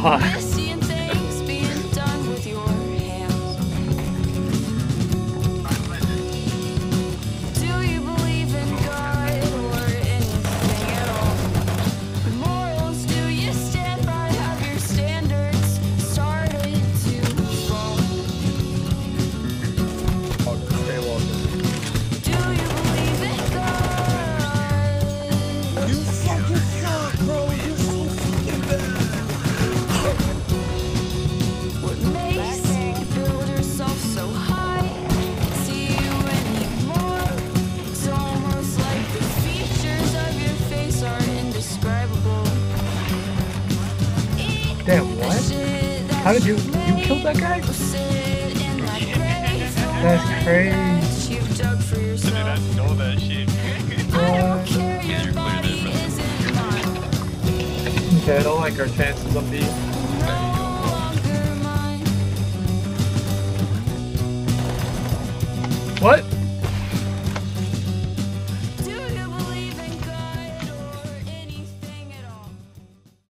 god. Damn, what? How did you killed that guy? That's crazy. Did I know that shit? Okay, I don't like our chances of being